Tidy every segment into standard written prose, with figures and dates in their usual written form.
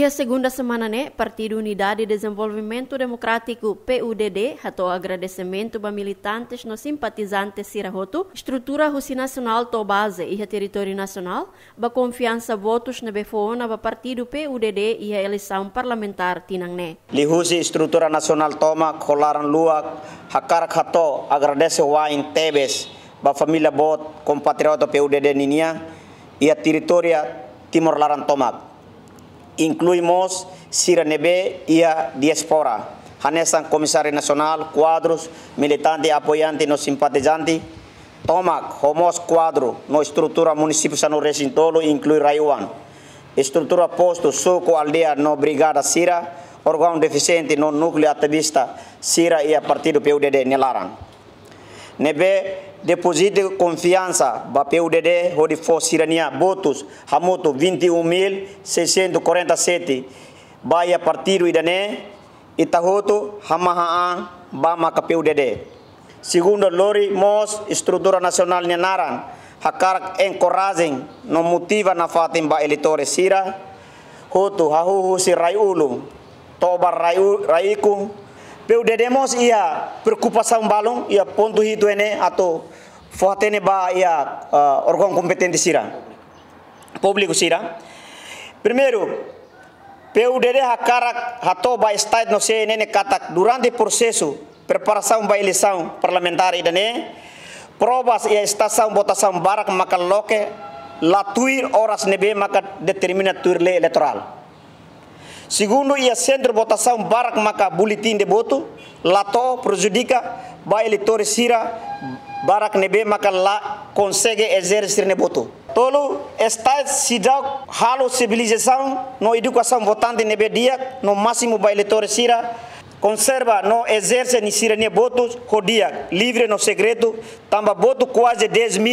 Ia segunda semana Partido Unidade e Desenvolvimento Democrático PUDD hatou agradecimento para militantes no simpatizantes Sirahoto, estrutura Russi Nacional to base e a território nacional, ba confiança votos na befoona ba Partido PUDD e a eleição parlamentar tinang Li Russi estrutura nacional toma colaran lua hakarak hato agradece wain tebes ba família bot compatriota PUDD ninia e a território Timor Laran tomak. Incluímos Sira Nebe e a diaspora, Hanesan Comissário Nacional, quadros, militante, apoiante, no simpatizante, Tomac, homos quadro, no estrutura município Sanu Recintolo, inclui Raiuan, estrutura posto, Soco Aldeia, no Brigada Sira, órgão deficiente, no núcleo ativista Sira e a Partido PUDD Nelaran. Nebe deposite confiança ba PUDD onde for Sirania votos hamuto 21.647 baia partido idane itahoto hamahaan bama ka PUDD. Segundo Lori Mos estrutura nacional Nanaran hakarak encouraging no motiva na fatin ba eleitores Sira hoto hahuhu si Raiulu toba Raiku PUDD mos ia preocupação balong ia ponto hito ene atau fortene ba ia órgão competente Sira público Sira. Primeiro PUDD hakarak hato ba state no se nene katak durante processo preparação ba eleição parlamentar idane provas ia estação votação barak maka loke latuir horas nebe maka determina tuir lei eleitoral. Segundo, ia centro de votação barak maka boletim de voto, lato prejudica ba eleitores Sira barak nebe maka lá consegue exercer ne voto. Tolo está se dá halo civilização no educação votante nebe dia no máximo ba eleitores Sira conserva no exerce ni Sira ne votos dia livre no segredo tamba voto quase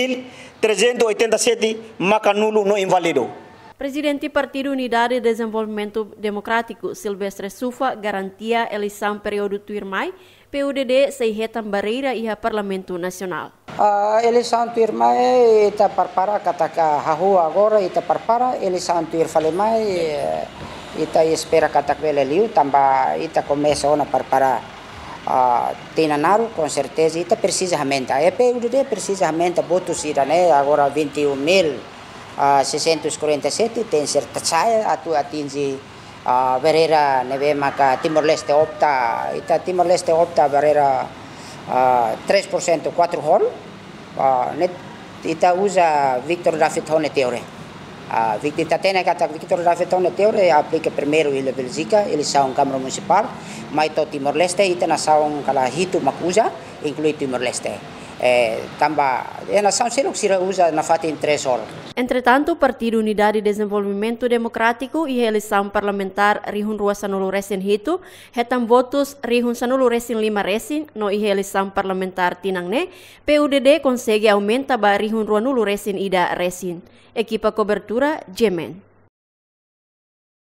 10.387 maka nulo no invalido. Presidente Partido Unidade e Desenvolvimento Democrático Silvestre Sufa garantia eleição período tuirmai PUDD seihetan barreira e a Parlamento Nacional. A eleição tuirmai está para kataka hahu agora está para eleição tuir falemai está espera katak veleliu tamba está começa ona para tinanaru com certeza está precisa aumenta a PUDD precisa aumenta votos irane agora 21.647 tem certa saia atu atingi barreira neve maka Timor-Leste opta ita Timor-Leste opta barreira 3% 4 hol net ita usa Victor David Hone teore Victor tatena kata Victor David Hone teore aplica primeiro ele Belgica eleição Câmara Municipal mas to Timor-Leste ita nação kala hitu makusa inclui Timor-Leste tamba nação selok sira usa na fatin 3 hol. Entretanto, Partido Unidade e Desenvolvimento Democrático e a eleição parlamentar Rihun Rua Sanulu Resin Hito, hetam votos Rihun Sanulu Resin 5 Resin, no e eleição parlamentar Tinangne, PUDD consegue aumenta ba Rihun Rua Nulu Resin Ida Resin. Equipa cobertura, Jemen.